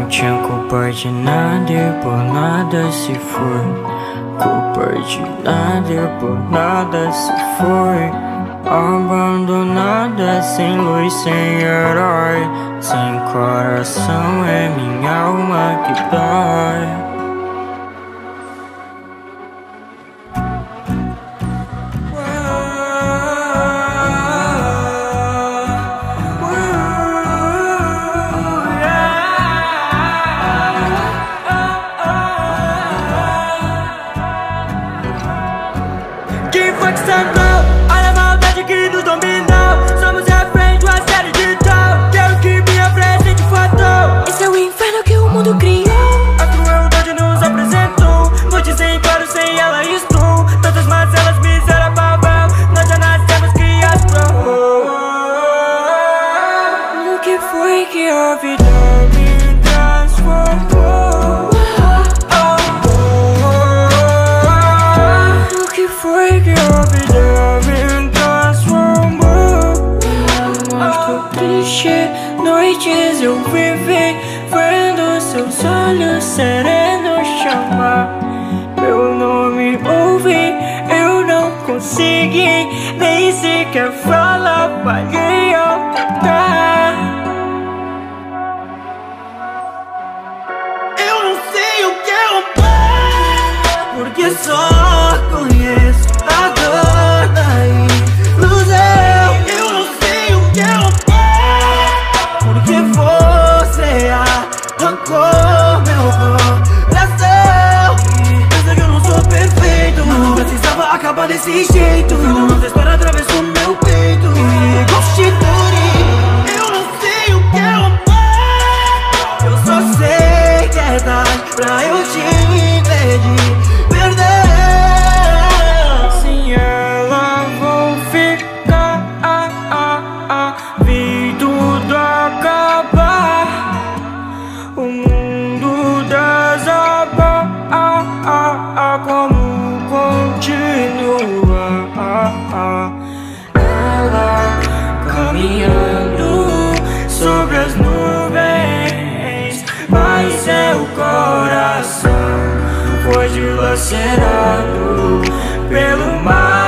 tinha culpa de nada e por nada se foi. Culpa de nada e por nada se foi. Abandonada, sem luz, sem herói, sem coração, é minha alma que dói. Quem foi que sangrou? Olha a maldade que nos dominou. Somos reféns de uma série de tal. Quero que minha presente faltou. Esse é o inferno que o mundo criou. A crueldade nos apresentou. Noite sem claro, sem ela estou. Tantas mazelas, miséria, babão. Nós já nascemos criados. O que foi que a vida me transformou? Foi que a vida me transformou. Estou triste, noites eu vivi vendo seus olhos serenos chamar meu nome, ouvi, eu não consegui nem sequer falar, falhei ao tentar. Eu não sei o que é amar, porque só conheço a dor da ilusão. Eu não sei o que é amar, porque você arrancou meu coração. Pensa que eu não sou perfeito, não precisava acabar desse jeito. Não espera atravessou meu peito e constitui. Eu não sei o que é amar, eu só sei que é tarde pra eu te impedir. Vi tudo acabar, o mundo desabar, como continua ela caminhando sobre as nuvens, mas seu coração foi dilacerado pelo mal.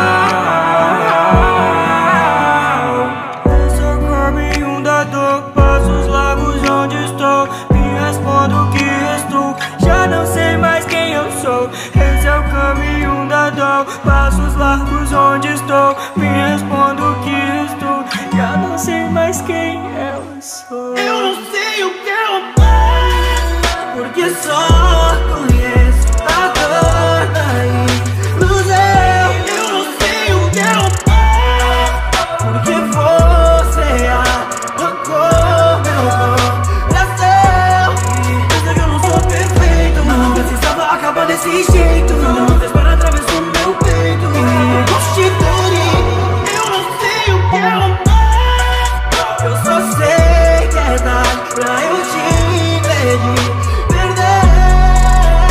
Passos largos onde estou, me respondo o que restou. Já não sei mais quem eu sou. Esse é o caminho da dor. Passos largos onde estou, me respondo o que restou. Já não sei mais quem eu sou. Eu não sei o que é amar, porque só conheço a dor da ilusão. Eu não sei o que é amar, porque você arrancou meu coração. Pensa que eu não sou perfeito, não precisava acabar desse jeito. Não espera atravessou meu peito e constitui. Eu não sei o que é amar, eu só sei que é tarde pra eu te impedir perder.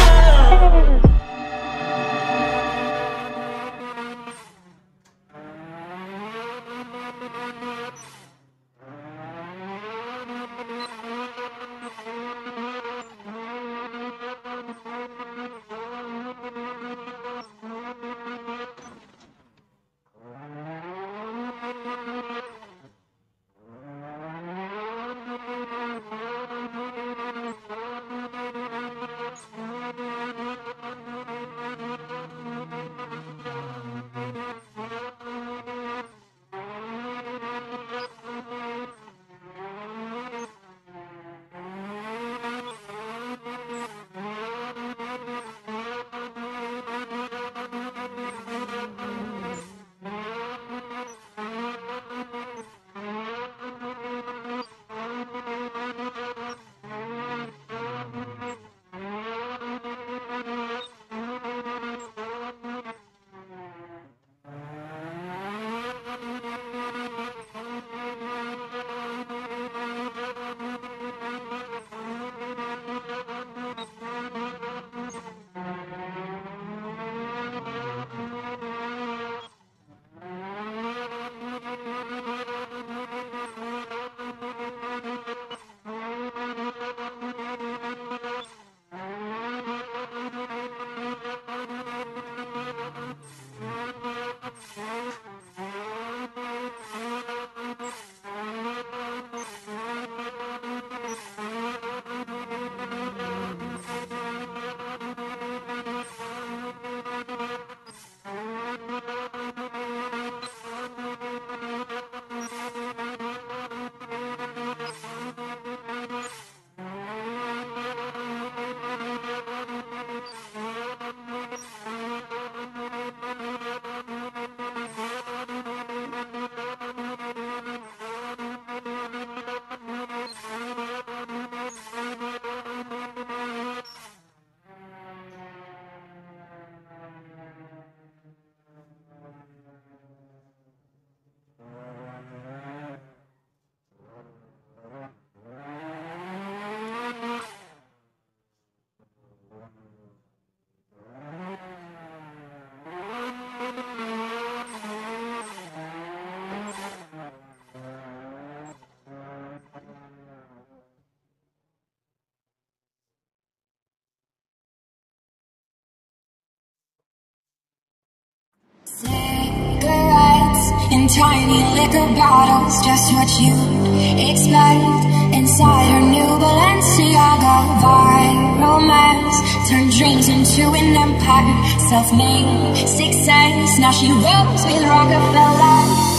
tiny liquor bottles, just what you'd expect. Inside her new Balenciaga viral romance turned dreams into an empire, self-made success. Now she rolls with Rockefeller.